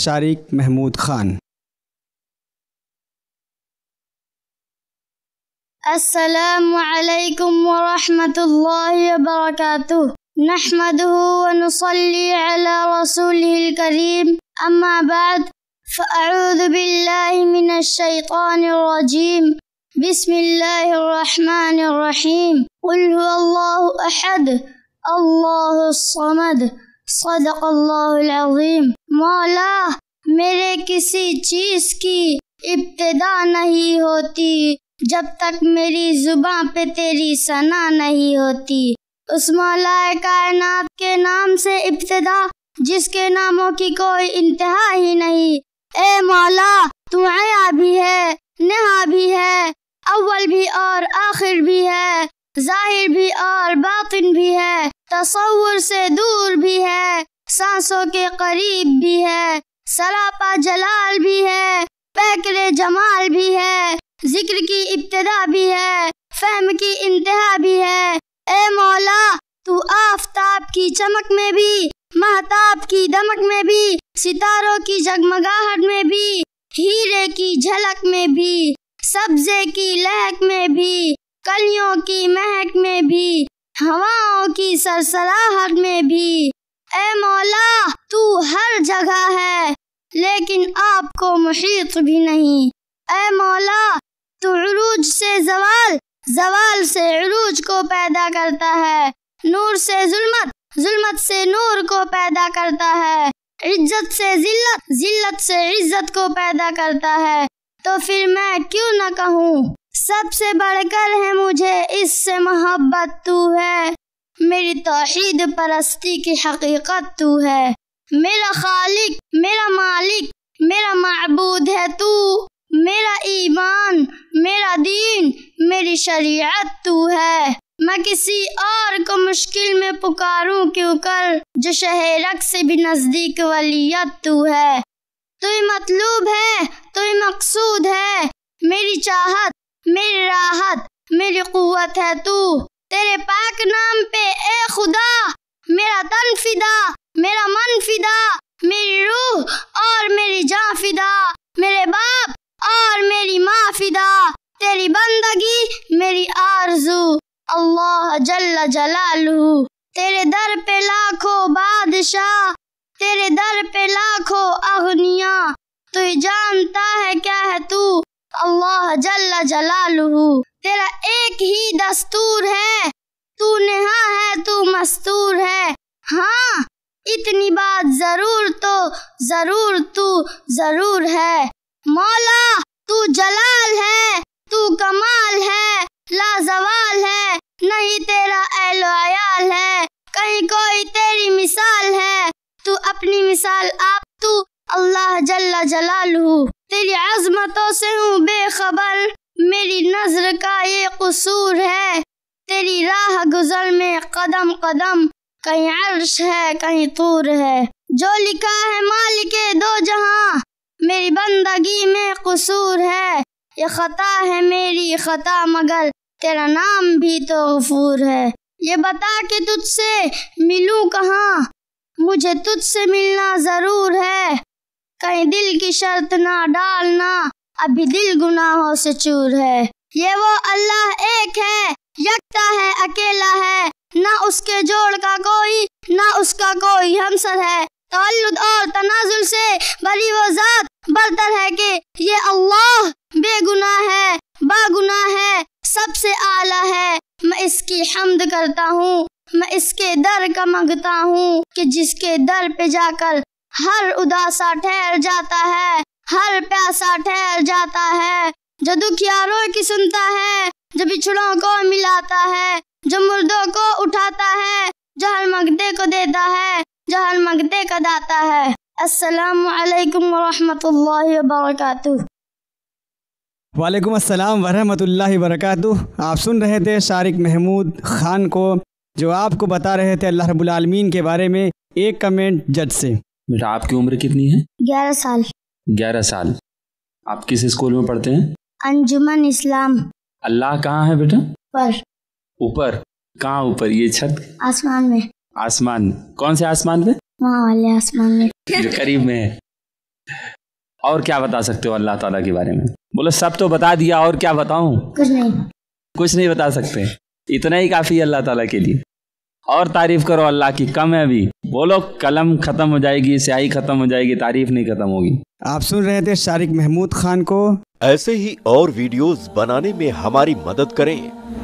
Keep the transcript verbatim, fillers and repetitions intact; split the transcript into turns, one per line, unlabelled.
شارق محمود خان۔
السلام علیکم ورحمۃ اللہ وبرکاتہ، نحمده ونصلي على رسوله الكريم، اما بعد فاعوذ باللہ من الشیطان الرجیم، بسم اللہ الرحمن الرحیم، قل هو اللہ احد اللہ الصمد صدق اللہ العظیم۔ مولا، میرے کسی چیز کی ابتدا نہیں ہوتی جب تک میری زباں پہ تیری ثنا نہیں ہوتی۔ اس مولا کائنات کے نام سے ابتدا جس کے ناموں کی کوئی انتہا ہی نہیں۔ اے مولا، تو عیا بھی ہے، نہا بھی ہے، اول بھی اور آخر بھی ہے، ظاہر بھی اور باطن بھی ہے، تصور سے دور بھی ہے، سانسوں کے قریب بھی ہے، سراپا جلال بھی ہے، پیکر جمال بھی ہے، ذکر کی ابتدا بھی ہے، فہم کی انتہا بھی ہے۔ اے مولا، تو آفتاب کی چمک میں بھی، مہتاب کی دمک میں بھی، ستاروں کی جگمگاہٹ میں بھی، ہیرے کی جھلک میں بھی، سبزے کی لہک میں بھی، کلیوں کی مہک میں بھی، ہواؤں کی سرسراہٹ میں بھی۔ اے مولا، تو ہر جگہ ہے لیکن آپ کو محیط بھی نہیں۔ اے مولا، تو عروج سے زوال، زوال سے عروج کو پیدا کرتا ہے، نور سے ظلمت، ظلمت سے نور کو پیدا کرتا ہے، عزت سے ذلت، ذلت سے عزت کو پیدا کرتا ہے۔ تو پھر میں کیوں نہ کہوں سب سے بڑھ کر ہے مجھے اس سے محبت تو ہے، میری توحید پرستی کی حقیقت تو ہے، میرا خالق، میرا مالک، میرا معبود ہے تو، میرا ایمان، میرا دین، میری شریعت تو ہے۔ میں کسی اور کو مشکل میں پکاروں کیوں کر جو شہرک سے بھی نزدیک ولیت تو ہے۔ تو ہی مطلوب ہے، تو ہی مقصود ہے، میری چاہت، میری راحت، میری قوت ہے تو۔ تیرے پاک نام پہ اے خدا میرا تن فدا، میرا من فدا، میری روح اور میری جان فدا، میرے باپ اور میری ماں فدا، تیری بندگی میری آرزو، اللہ جل جلالہ۔ تیرے در پہ لاکھوں بادشاہ، تیرے در پہ لاکھوں اغنیاء، تو ہی جانتا ہے کیا ہے تو، اللہ جل جلالہ۔ تیرا ایک ہی دستور ہے، تو نہا ہے، تو مستور ہے، ہاں اتنی بات ضرور تو ضرور تو ضرور ہے۔ مولا، تو جلال ہے، تو کمال ہے، لا زوال ہے، نہیں تیرا اہل و عیال ہے، کہیں کوئی تیری مثال ہے، تو اپنی مثال آپ تو، اللہ جل جلالہ۔ تیری عظمتوں سے ہوں بے خبر، میری نظر کا یہ قصور ہے، تیری راہ گزر میں قدم قدم کہیں عرش ہے کہیں طور ہے، جو لکھا ہے مالک دو جہاں میری بندگی میں قصور ہے، یہ خطا ہے میری خطا مگر تیرا نام بھی تو غفور ہے۔ یہ بتا کہ تجھ سے ملوں کہاں، مجھے تجھ سے ملنا ضرور ہے، کہیں دل کی شرط نہ ڈالنا، ابھی دل گناہوں سے چور ہے۔ یہ وہ اللہ ایک ہے، یکتا ہے، اکیلا ہے، نہ اس کے جوڑ کا کوئی، نہ اس کا کوئی ہمسر ہے، تولد اور تنازل سے بری وہ ذات برتر ہے کہ یہ اللہ بے گناہ ہے، با گناہ ہے، سب سے اعلیٰ ہے۔ میں اس کی حمد کرتا ہوں، میں اس کے در کا مانگتا ہوں کہ جس کے در پہ جا کر ہر اداسا ٹھہر جاتا ہے، ہر پیاسا ٹھہر جاتا ہے، جو دکھیاروں کی سنتا ہے، جو بچھڑوں کو ملاتا ہے، جو مردوں کو اٹھاتا ہے، جو ہر مانگتے کو دیتا ہے، جو ہر مانگتے کا داتا ہے۔ السلام علیکم ورحمۃ اللہ وبرکاتہ۔
وعلیکم السلام ورحمۃ اللہ وبرکاتہ۔ آپ سن رہے تھے شارق محمود خان کو جو آپ کو بتا رہے تھے اللہ رب العالمین کے بارے میں ایک کمنٹ جج سے۔
بیٹا آپ کی عمر کتنی ہے؟
گیارہ سال۔
گیارہ سال۔ آپ کس اسکول میں پڑھتے ہیں؟
انجمن اسلام۔ اللہ
کہاں ہے بیٹا؟
اوپر۔
اوپر کہاں؟ اوپر یہ چھت؟
آسمان میں۔
آسمان؟ کون سے آسمان پہ؟
وہاں والے آسمان میں
جو قریب میں ہے۔ اور کیا بتا سکتے ہو اللہ تعالیٰ کے بارے میں؟ بولو سب تو بتا دیا، اور کیا بتاؤں؟
کچھ نہیں،
کچھ نہیں بتا سکتے، اتنا ہی کافی ہے اللہ تعالیٰ کے لیے۔ اور تعریف کرو اللہ کی، کم ہے ابھی۔ بولو قلم ختم ہو جائے گی، سیاہی ختم ہو جائے گی، تعریف نہیں ختم ہوگی۔
آپ سن رہے تھے شارق محمود خان کو۔
ایسے ہی اور ویڈیوز بنانے میں ہماری مدد کریں۔